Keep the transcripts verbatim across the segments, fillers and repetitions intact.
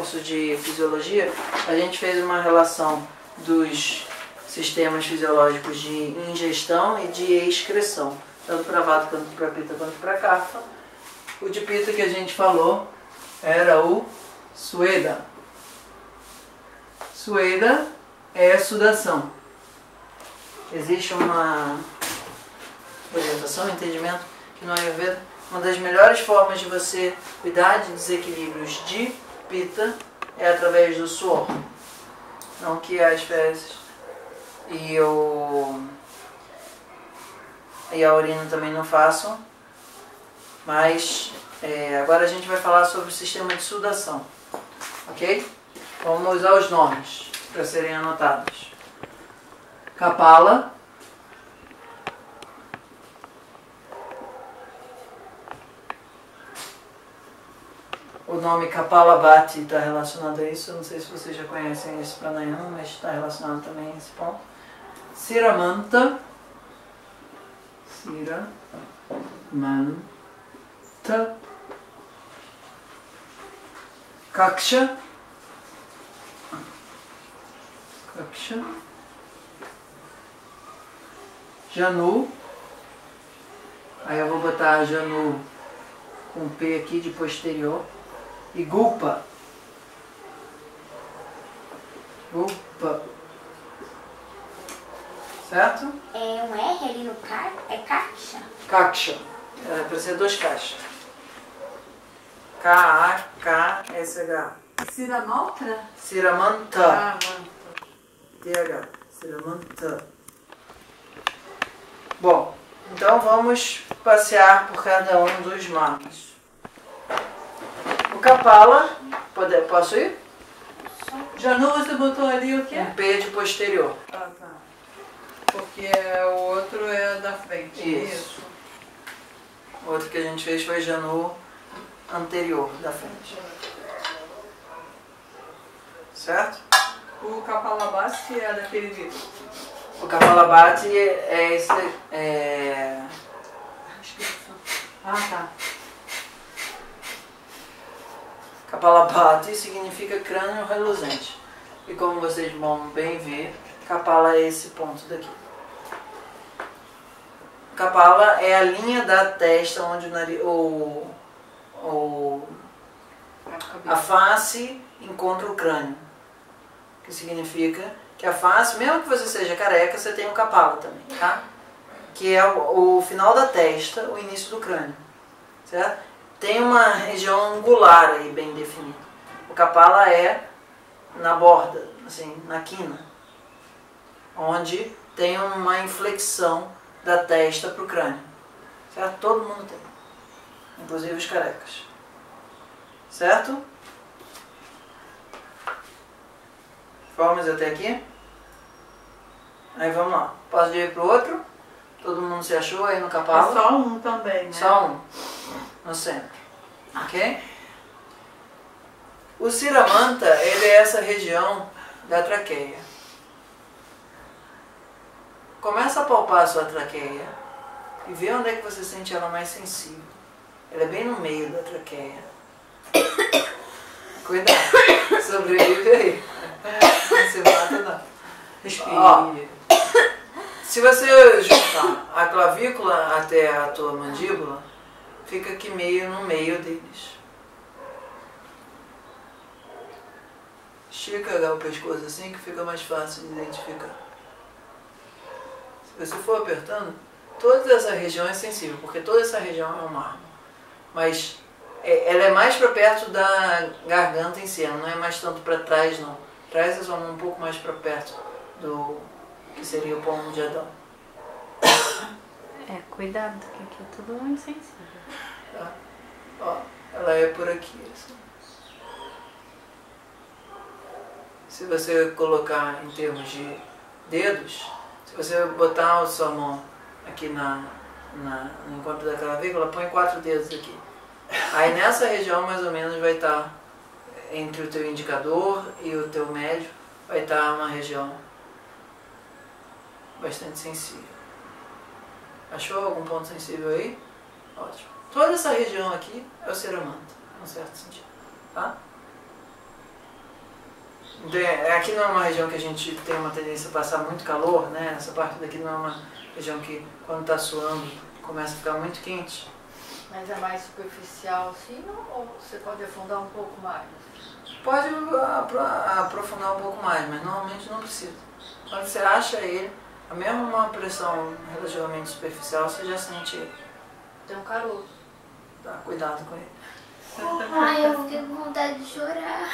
curso de fisiologia, a gente fez uma relação dos sistemas fisiológicos de ingestão e de excreção, tanto para vata quanto para pita quanto para kapha. O de pita que a gente falou era o sueda. Sueda é sudação. Existe uma orientação, um entendimento que no Ayurveda, uma das melhores formas de você cuidar de desequilíbrios de pita é através do suor. Não que as fezes e, o, e a urina também não façam, mas é, agora a gente vai falar sobre o sistema de sudação, ok? Vamos usar os nomes para serem anotados. Kapala, o nome Kapalabhati está relacionado a isso. Eu não sei se vocês já conhecem esse pranayama, mas está relacionado também a esse ponto. Siramanta, Siramanta, Kaksha, Kaksha, Janu, aí eu vou botar Janu com P aqui de posterior, e Gulpa, Gulpa, certo? É um R ali no car, é Kaksha? Kaksha, é para ser dois caixas. K A K S H. Siramanta? Siramanta. Ah, manta. T H. Siramanta. Bom, então vamos passear por cada um dos mapas. O Kapala, pode, posso ir? Janu, você botou ali o quê? Um P de posterior. Ah, tá. Porque o outro é da frente. Isso. Isso. O outro que a gente fez foi Janu anterior, da frente. Certo? O Kapalabhati é daquele livro. O Kapalabhati é esse... É... Ah, tá. Kapalabhati significa crânio reluzente. E como vocês vão bem ver, Kapala é esse ponto daqui. Kapala é a linha da testa onde o nariz, o, o, a face encontra o crânio. Que significa que a face, mesmo que você seja careca, você tem o Kapala também, tá? Que é o, o final da testa, o início do crânio, certo? Tem uma região angular aí bem definida. O Kapala é na borda, assim, na quina, onde tem uma inflexão da testa para o crânio, certo? Todo mundo tem, inclusive os carecas, certo? Formas até aqui? Aí vamos lá, posso ir para o outro? Todo mundo se achou aí no Kapala? É só um também, né? Só um, no centro, ok? O Siramanta, ele é essa região da traqueia. Começa a palpar a sua traqueia e vê onde é que você sente ela mais sensível. Ela é bem no meio da traqueia. Cuidado, sobrevive aí. Não se mata não. Respire. Ó, se você juntar a clavícula até a tua mandíbula, fica aqui meio no meio deles. Estica o pescoço assim que fica mais fácil de identificar. Se você for apertando, toda essa região é sensível, porque toda essa região é um mármore. Mas é, ela é mais para perto da garganta em si, ela não é mais tanto para trás não. Trás é só um pouco mais para perto do que seria o pomo de Adão. É, cuidado, que aqui é tudo insensível. Tá? Ó, ela é por aqui. Assim. Se você colocar em termos de dedos, se você botar a sua mão aqui na, na, no encontro da clavícula, põe quatro dedos aqui. Aí nessa região mais ou menos vai estar, entre o teu indicador e o teu médio, vai estar uma região bastante sensível. Achou algum ponto sensível aí? Ótimo. Toda essa região aqui é o Siramanta, em um certo sentido. Tá? Aqui não é uma região que a gente tem uma tendência a passar muito calor, né? Essa parte daqui não é uma região que, quando está suando, começa a ficar muito quente. Mas é mais superficial assim, ou você pode afundar um pouco mais? Pode aprofundar um pouco mais, mas normalmente não precisa. Quando você acha ele, a mesma uma pressão relativamente superficial, você já sente ele. Tem um caroço. Tá, cuidado com ele. Ai, eu fiquei com vontade de chorar.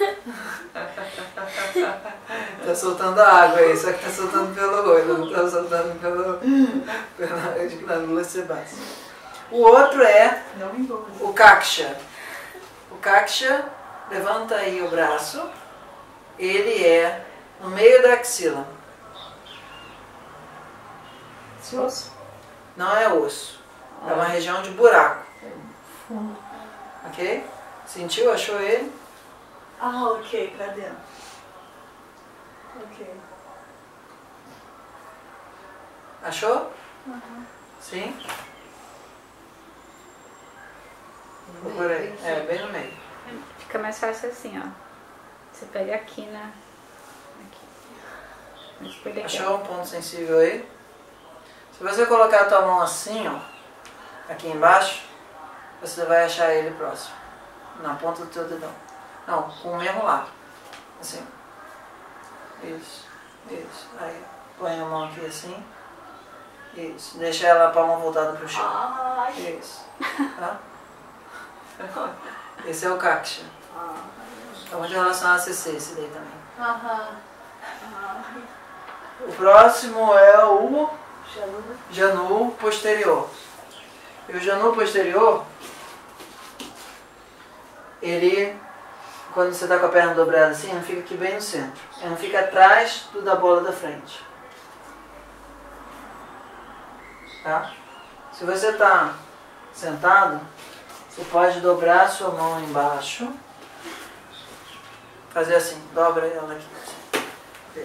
Tá soltando água aí, só que tá soltando pelo olho, não tá soltando pelo, pela glândula sebácea. O outro é o Kaksha. O Kaksha, levanta aí o braço, ele é no meio da axila. Esse osso? Não é osso, é uma região de buraco. Fundo. Ok? Sentiu? Achou ele? Ah, ok, pra dentro. Ok. Achou? Uhum. Sim? Procura aí. É, bem no meio. Fica mais fácil assim, ó. Você pega aqui na... Aqui. Mas por daqui, Achou um ponto sensível aí? Se você colocar a tua mão assim, ó, aqui embaixo, você vai achar ele próximo. Na ponta do teu dedão. Não, com o mesmo lado. Assim. Isso. Isso. Aí, põe a mão aqui assim. Isso. Deixa ela a palma voltada pro chão. Ai. Isso. Tá? Esse é o Kaksha. É muito relacionado a C C, esse daí também. Aham. O próximo é o Janu. Janu posterior. E o Janu posterior, ele, quando você está com a perna dobrada assim, ele fica aqui bem no centro. Ele não fica atrás do da bola da frente. Tá? Se você está sentado, você pode dobrar a sua mão embaixo. Fazer assim, dobra ela aqui. Assim.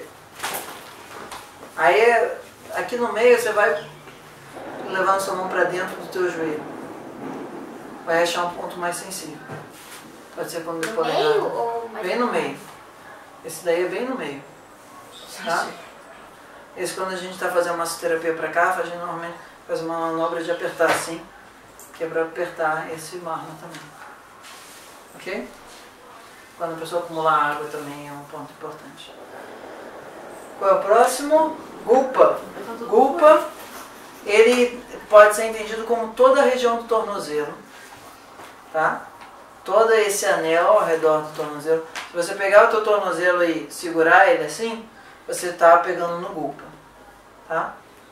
Aí, aqui no meio, você vai levando sua mão para dentro do teu joelho. Vai achar um ponto mais sensível. Pode ser quando No polegar. meio ou mais Bem no pra meio. baixo? Esse daí é bem no meio. Tá? Esse, quando a gente está fazendo massoterapia para cá, a gente normalmente faz uma manobra de apertar assim, que é para apertar esse marma também. Ok? Quando a pessoa acumular água também é um ponto importante. Qual é o próximo? Gulpa. Gulpa, ele pode ser entendido como toda a região do tornozelo. Tá? Todo esse anel ao redor do tornozelo. Se você pegar o teu tornozelo e segurar ele assim, você está pegando no Gulpa. Tá?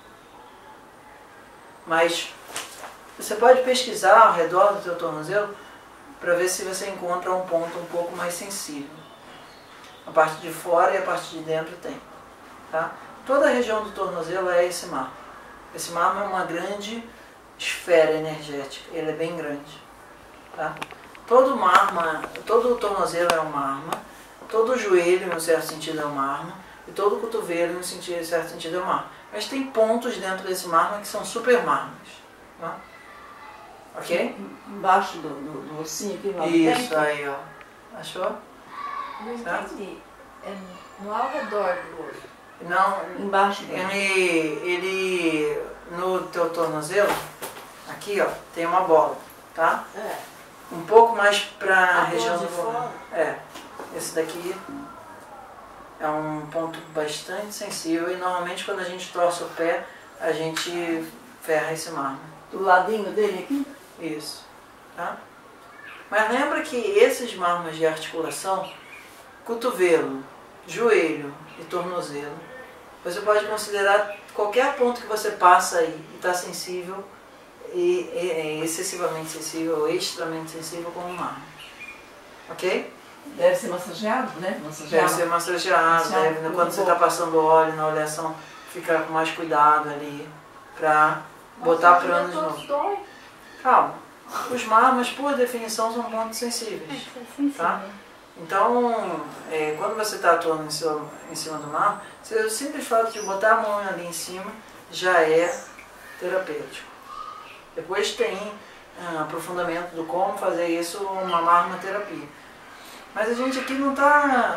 Mas você pode pesquisar ao redor do teu tornozelo para ver se você encontra um ponto um pouco mais sensível. A parte de fora e a parte de dentro tem. Tá? Toda a região do tornozelo é esse marmo. Esse marmo é uma grande esfera energética. Ele é bem grande. Tá? Todo marma, todo o tornozelo é um marma, todo o joelho, em um certo sentido, é um marma, e todo o cotovelo, em um sentido, em certo sentido, é um marma. Mas tem pontos dentro desse marma que são super marmas. Tá? Ok? Embaixo do, do, do ossinho aqui lá Isso dentro. aí, ó. Achou? Não Certo? entendi. É no ao redor do olho. Não, Embaixo do ele, ele, no teu tornozelo, aqui, ó, tem uma bola, tá? É. Um pouco mais para a A região bola do de fora? É. Esse daqui é um ponto bastante sensível e normalmente quando a gente torce o pé, a gente ferra esse marmo. Do ladinho dele aqui? Isso. Tá? Mas lembra que esses marmos de articulação, cotovelo, joelho e tornozelo, você pode considerar qualquer ponto que você passa aí e está sensível, e, e, e excessivamente sensível ou extremamente sensível como um marmo. Ok? Deve ser massageado, né? Massageado. Deve ser massageado, Massageado, deve, quando você está bom. passando óleo na oleação, ficar com mais cuidado ali para botar plano de novo. Dói. Calma. Os marmas, por definição, são pontos sensíveis. Tá? Então, é, quando você está atuando em cima, em cima do marmo, o simples fato de botar a mão ali em cima já é terapêutico. Depois tem ah, aprofundamento do como fazer isso, uma marmoterapia. Mas a gente aqui não está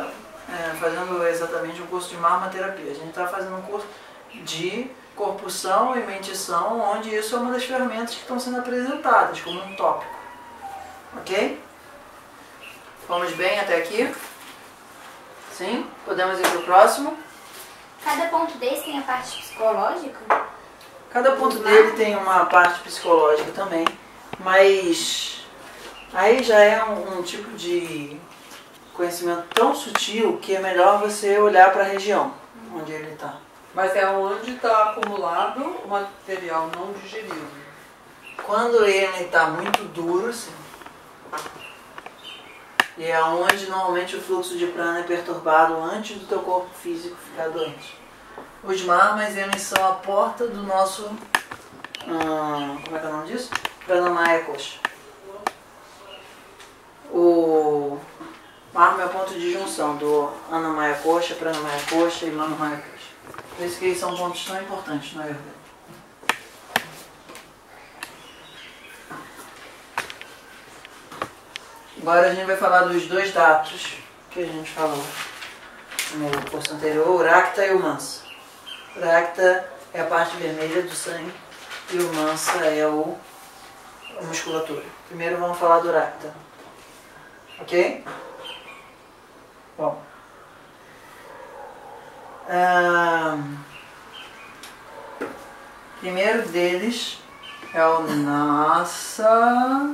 é, fazendo exatamente um curso de marmaterapia. A gente está fazendo um curso de corpusção e mentição, onde isso é uma das ferramentas que estão sendo apresentadas como um tópico. Ok? Vamos bem até aqui? Sim? Podemos ir para o próximo? Cada ponto desse tem a parte psicológica? Cada ponto dele tem uma parte psicológica também, mas aí já é um, um tipo de conhecimento tão sutil que é melhor você olhar para a região onde ele está. Mas é onde está acumulado o material não digerido. Quando ele está muito duro, sim. E é onde normalmente o fluxo de prana é perturbado antes do teu corpo físico ficar doente. Os marmas, eles são a porta do nosso, hum, como é que é o nome disso? Pranamaya Kosha. O marma é o ponto de junção do Annamaya Kosha, Pranamaya Kosha e Manomaya Kosha. Por isso que eles são pontos tão importantes na Ayurveda. Agora a gente vai falar dos dois datos que a gente falou no curso anterior, o Rakta e o Mansa. O Rakta é a parte vermelha do sangue e o Mansa é o, a musculatura. Primeiro vamos falar do Rakta. Ok? Bom. Ah, primeiro deles é o Nasa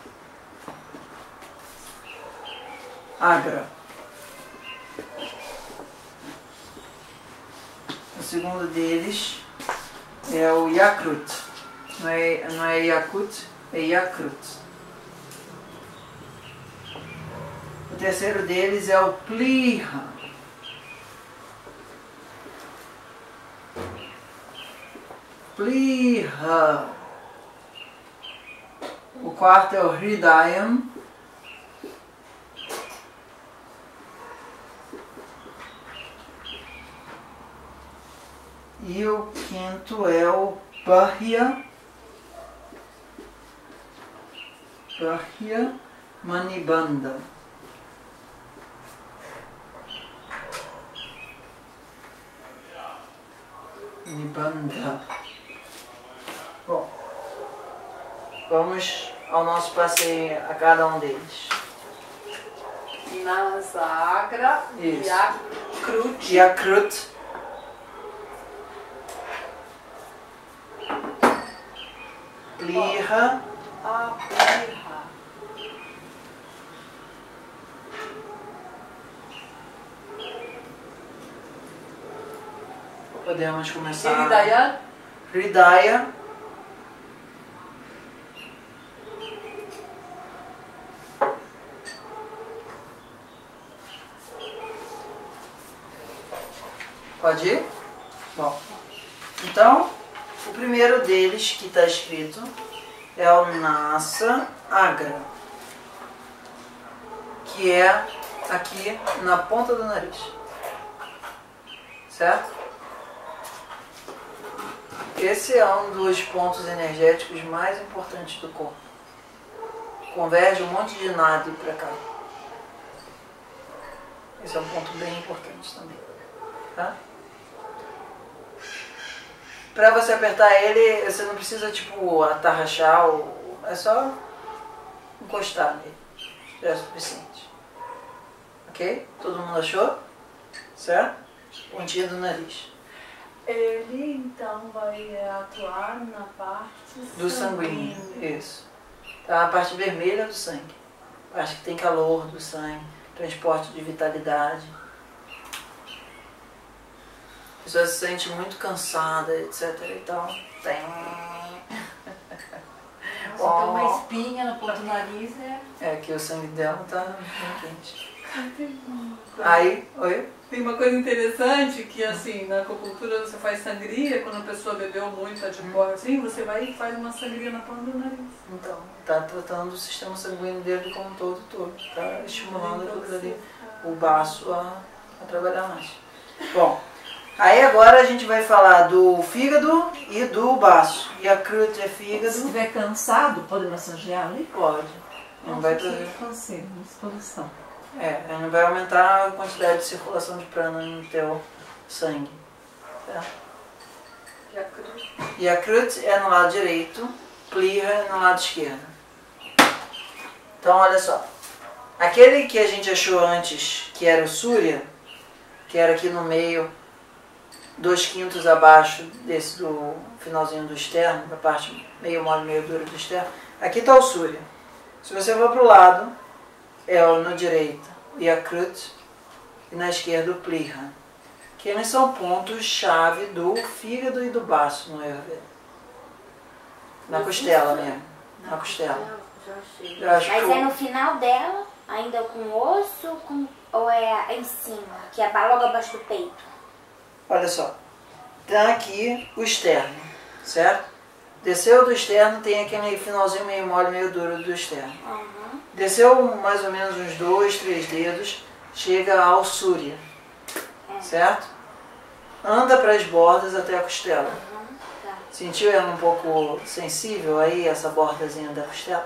Agra. O segundo deles é o Yakrut. Não é, não é Yakut, é Yakrut. O terceiro deles é o Pliha. Pliha. O quarto é o Hridayam. E o quinto é o Bahya, Bahya Manibandha. Nibandha. Bom, vamos ao nosso passeio a cada um deles. Nasagra, Isso. Yakrut, Yakrut. Pliha, Apliha. podemos começar. Hridaya, Hridaya. Pode ir? Bom, então, o primeiro deles que está escrito é o Nasa Agra, que é aqui na ponta do nariz, certo? Esse é um dos pontos energéticos mais importantes do corpo. Converge um monte de nadi para cá. Esse é um ponto bem importante também, tá? Para você apertar ele, você não precisa tipo atarrachar, ou, é só encostar nele, já é suficiente. Ok? Todo mundo achou? Certo? Pontinha do nariz. ele então vai atuar na parte Do sanguíneo, isso. Tá, a parte vermelha do sangue. A parte que tem calor do sangue, transporte de vitalidade. A pessoa se sente muito cansada, etc e tal. Tem. Nossa, tem uma espinha na ponta do nariz, é... É que o sangue dela tá bem quente. Aí, oi? Tem uma coisa interessante que, assim, na acupuntura você faz sangria, quando a pessoa bebeu muito adipor, assim, você vai e faz uma sangria na ponta do nariz. Então, tá tratando o sistema sanguíneo dele como um todo, todo. Tá estimulando aquilo ali, o baço a, a trabalhar mais. Bom, aí agora a gente vai falar do fígado e do baço. E a Yakrut é fígado. Se estiver cansado, pode massagear ali? Pode. Não vai trazer. Cansei, disposição. É, ele vai aumentar a quantidade de circulação de prana no teu sangue. Tá? Yakrut. Yakrut é no lado direito, Pliha é no lado esquerdo. Então, olha só. Aquele que a gente achou antes, que era o Surya, que era aqui no meio, dois quintos abaixo desse do finalzinho do externo, da parte meio mole, meio dura do externo, aqui está o Surya. Se você for para o lado, é o no direito, o Yakrut, e na esquerda o Pliha. Que eles são pontos-chave do fígado e do baço no Ayurveda. Na costela mesmo. Na costela. Já achei. Eu acho Mas que é no final dela, ainda com osso, com, ou é em cima, que é logo abaixo do peito? Olha só. Tá aqui o externo, certo? Desceu do externo, tem aquele finalzinho meio mole, meio duro do externo. Uhum. Desceu mais ou menos uns dois, três dedos, chega ao Surya, certo? Anda para as bordas até a costela. Uhum. Tá. Sentiu ela um pouco sensível aí, essa bordazinha da costela?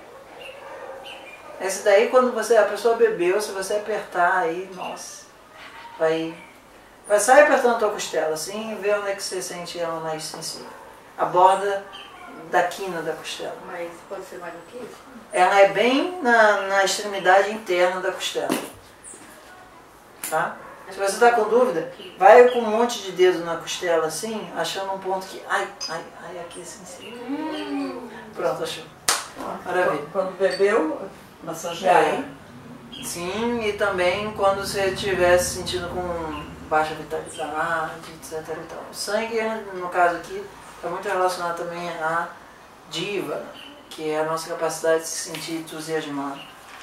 Esse daí, quando você, a pessoa bebeu, se você apertar aí, nossa, vai, vai sair apertando a tua costela, assim, e ver onde é que você sente ela mais sensível. A borda da quina da costela. Mas pode ser mais do que isso? Ela é bem na, na extremidade interna da costela. Tá? Se você está com dúvida, vai com um monte de dedo na costela assim, achando um ponto que, ai, ai, ai, aqui é sensível. Hum. Pronto, achou. Maravilha. Quando bebeu, massagear, É. hein? Sim, e também quando você estiver se sentindo com baixa vitalidade, etc. E tal. O sangue, no caso aqui, está muito relacionado também à diva, que é a nossa capacidade de se sentir entusiasmado.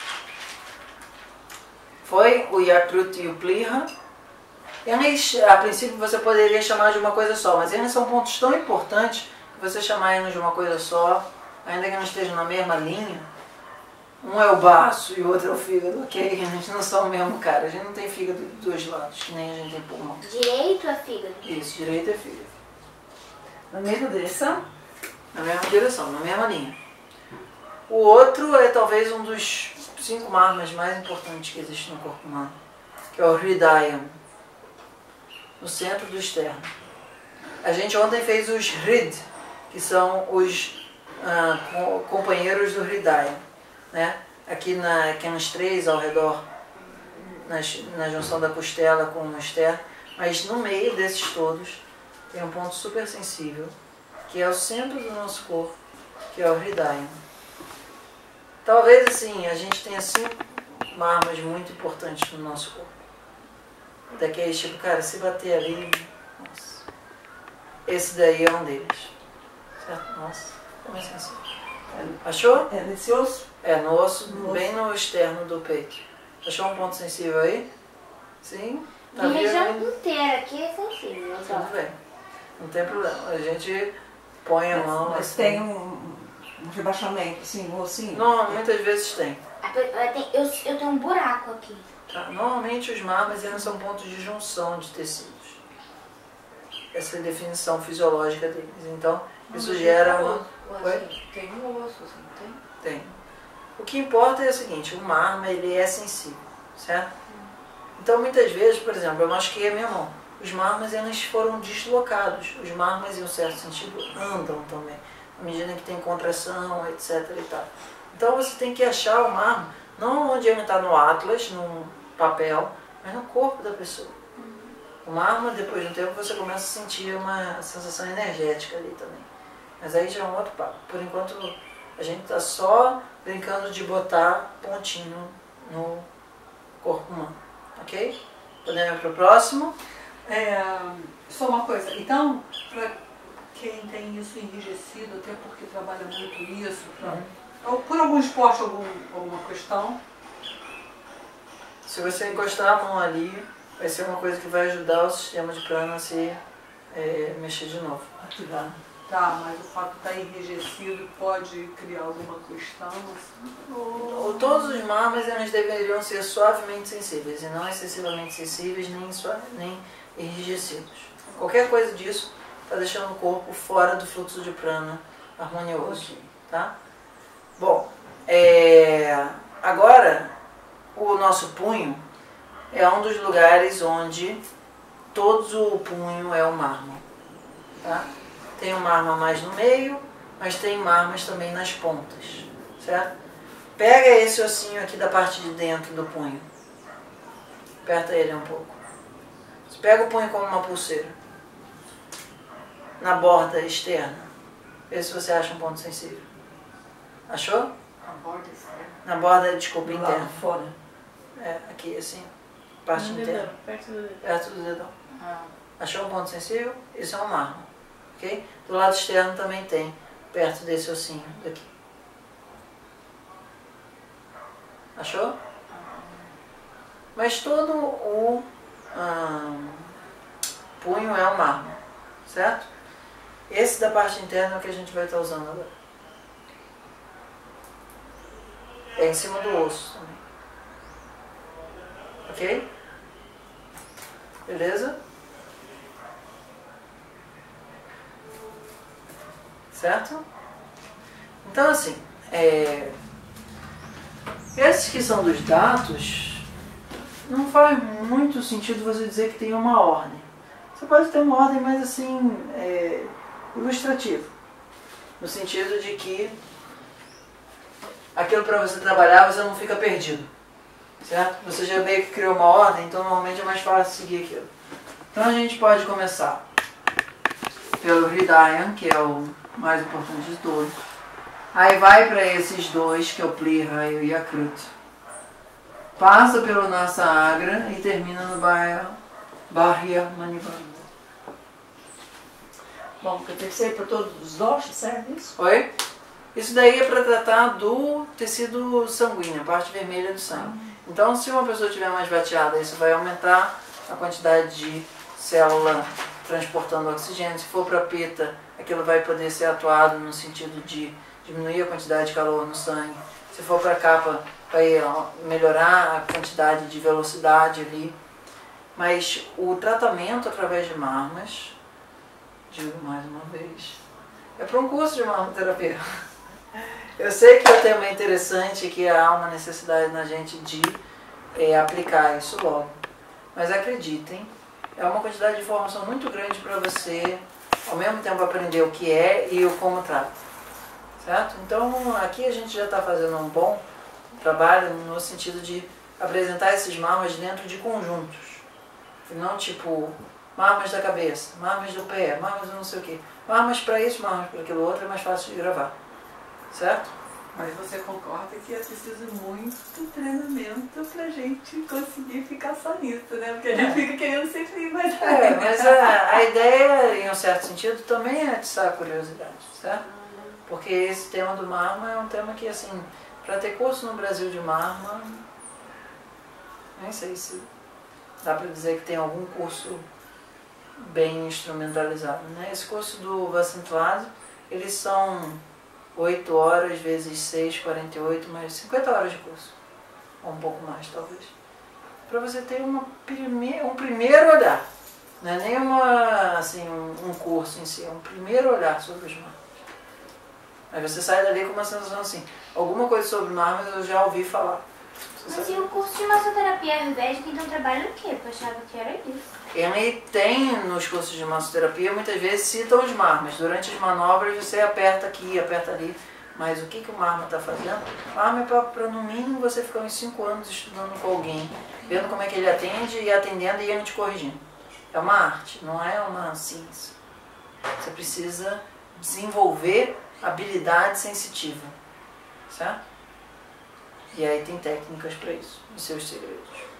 Foi o Yakrut e o Pliha. Eles, a princípio, você poderia chamar de uma coisa só, mas eles são pontos tão importantes que você chamar eles de uma coisa só, ainda que não estejam na mesma linha. Um é o baço e o outro é o fígado, ok? A gente não são o mesmo cara, a gente não tem fígado dos dois lados, que nem a gente tem pulmão. Direito é fígado? Isso, direito é fígado. Na mesma direção? Na mesma direção, na mesma linha. O outro é talvez um dos cinco marmas mais importantes que existem no corpo humano, que é o Hridayam, no centro do externo. A gente ontem fez os Hrid, que são os ah, companheiros do Hridayam, né? Aqui na, aqueles três ao redor, na, na junção da costela com o externo, mas no meio desses todos tem um ponto super sensível, que é o centro do nosso corpo, que é o Hridayam. Talvez assim, a gente tenha cinco marmas muito importantes no nosso corpo. Daqueles tipo, cara, se bater ali, nossa. Esse daí é um deles. Certo? Nossa, como é sensível. Achou? É nesse osso? É, no osso, No bem no externo do peito. Achou um ponto sensível aí? Sim? Tá A região vendo? inteira aqui é sensível. Só. Tudo bem. Não tem problema. A gente põe a mão Mas assim. tem um, um rebaixamento, assim, um ossinho? Não, muitas vezes tem. A pe- eu tenho- Eu, eu tenho um buraco aqui. Tá? Normalmente os marmas eles são pontos de junção de tecidos. Essa é a definição fisiológica deles. Então, isso Não, gera tem uma... osso, Oi? assim, tem um osso, assim, tem? Tem. O que importa é o seguinte, o marma ele é sensível, certo? Então muitas vezes, por exemplo, eu machuquei a minha mão. Os marmas eles foram deslocados. Os marmas, em um certo sentido, andam também. À medida que tem contração, etc e tal. Então você tem que achar o marma, não onde ele está no atlas, no papel, mas no corpo da pessoa. O marma, depois de um tempo, você começa a sentir uma sensação energética ali também. Mas aí já é um outro papo. Por enquanto, a gente está só brincando de botar pontinho no corpo humano. Ok? Podemos ir para o próximo? É, só uma coisa, então, para quem tem isso enrijecido, até porque trabalha muito isso, pra, ou por algum esporte, algum, alguma questão, Se você encostar a mão ali, vai ser uma coisa que vai ajudar o sistema de prana a se é, mexer de novo. Ativar. tá, mas o fato de estar enrijecido pode criar alguma questão, assim, ou... Ou todos os marmas eles deveriam ser suavemente sensíveis e não excessivamente sensíveis nem, suave, nem enrijecidos. Qualquer coisa disso está deixando o corpo fora do fluxo de prana harmonioso. Tá? Bom, é, agora o nosso punho é um dos lugares onde todo o punho é o mármore. Tá? Tem o mármore mais no meio, mas tem mármores também nas pontas. Certo? Pega esse ossinho aqui da parte de dentro do punho. Aperta ele um pouco. Você pega o punho como uma pulseira. Na borda externa. Vê se você acha um ponto sensível. Achou? A borda externa. Na borda, desculpa, Do interna. lado fora. É, aqui assim. Parte No interna. dedão, perto do dedão. Perto do dedão. Ah, Achou um ponto sensível? Isso é um mármore. Ok? Do lado externo também tem. Perto desse ossinho daqui. Achou? Mas todo o hum, punho é um mármore. Certo? Esse da parte interna é o que a gente vai estar usando agora. É em cima do osso também. Ok? Beleza? Certo? Então assim, é... esses que são dos dados, não faz muito sentido você dizer que tem uma ordem. Você pode ter uma ordem, mas assim, é... ilustrativa. No sentido de que aquilo para você trabalhar, você não fica perdido. Certo? Você já meio que criou uma ordem, então normalmente é mais fácil seguir aquilo. Então a gente pode começar pelo Hridayan, que é o mais importante de todos. Aí vai para esses dois, que é o Pliha e o Yakrut. Passa pelo Nasa Agra e termina no Bahya Manibandha. Bom, porque tem que ser para todos os doshas, serve isso? Oi? Isso daí é para tratar do tecido sanguíneo, a parte vermelha do sangue. Então, se uma pessoa tiver mais vateada, isso vai aumentar a quantidade de célula transportando oxigênio. Se for para pita, aquilo vai poder ser atuado no sentido de diminuir a quantidade de calor no sangue. Se for para capa, vai melhorar a quantidade de velocidade ali. Mas o tratamento através de marmas, digo mais uma vez, é para um curso de marmoterapia. Eu sei que o tema é interessante, que há uma necessidade na gente de é, aplicar isso logo. Mas acreditem, é uma quantidade de informação muito grande para você, ao mesmo tempo, aprender o que é e o como trata. Certo? Então, aqui a gente já está fazendo um bom trabalho no sentido de apresentar esses marmas dentro de conjuntos. E não tipo, marmas da cabeça, marmas do pé, marmas do não sei o quê. Marmas para isso, marmas para aquilo outro, é mais fácil de gravar. Certo? Mas você concorda que é preciso muito treinamento pra gente conseguir ficar só nisso, né? Porque a gente É. fica querendo sempre ir mais É, mas a, a ideia, em um certo sentido, também é atiçar a curiosidade, certo? Porque esse tema do marma é um tema que, assim, para ter curso no Brasil de marma, nem sei se dá para dizer que tem algum curso bem instrumentalizado, né? Esse curso do Vasantlad, eles são oito horas vezes seis, quarenta e oito, mais cinquenta horas de curso. Ou um pouco mais, talvez. Para você ter uma prime um primeiro olhar. Não é nem uma, assim, um, um curso em si, é um primeiro olhar sobre os marmas. Aí você sai dali com uma sensação assim, alguma coisa sobre marmas eu já ouvi falar. Você Mas sabe? e o curso de massoterapia ayurvédica, então trabalha o quê? Eu achava que era isso. Ele tem, nos cursos de massoterapia, muitas vezes citam os marmas. Durante as manobras você aperta aqui, aperta ali. Mas o que, que o marma está fazendo? O marma é para, no mínimo, você ficar uns cinco anos estudando com alguém, vendo como é que ele atende e atendendo e ele te corrigindo. É uma arte, não é uma ciência. Você precisa desenvolver habilidade sensitiva. Certo? E aí tem técnicas para isso, os seus segredos.